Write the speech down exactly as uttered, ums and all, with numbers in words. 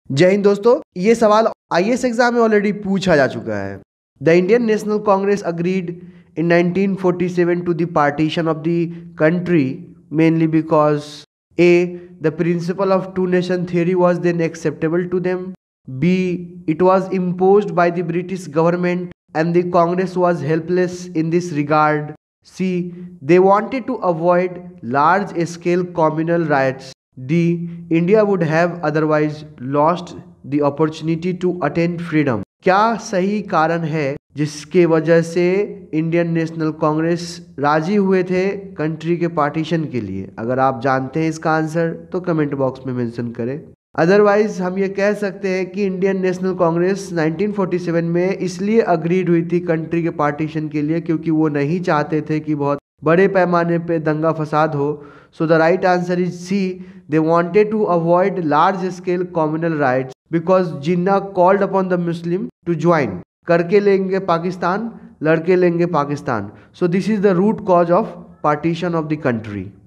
जय हिंद दोस्तों, ये सवाल आई ए एस एग्जाम में ऑलरेडी पूछा जा चुका है। The Indian National Congress agreed in nineteen forty seven to the partition of the country mainly because a the principal of two nation theory was then acceptable to them, b it was imposed by the British government and the Congress was helpless in this regard, c they wanted to avoid large scale communal riots, D. India would have otherwise lost the opportunity to attain freedom। क्या सही कारण है जिसके वजह से Indian National Congress राजी हुए थे कंट्री के पार्टीशन के लिए? अगर आप जानते हैं इसका आंसर तो कमेंट बॉक्स में मेंशन करें। अदरवाइज हम ये कह सकते हैं कि Indian National Congress nineteen forty seven में इसलिए अग्रीड हुई थी कंट्री के पार्टीशन के लिए क्योंकि वो नहीं चाहते थे कि बहुत बड़े पैमाने पे दंगा फसाद हो। So the right answer is C, they wanted to avoid large scale communal riots because Jinnah called upon the Muslim to join. करके लेंगे पाकिस्तान, लड़के लेंगे Pakistan. So this is the root cause of partition of the country.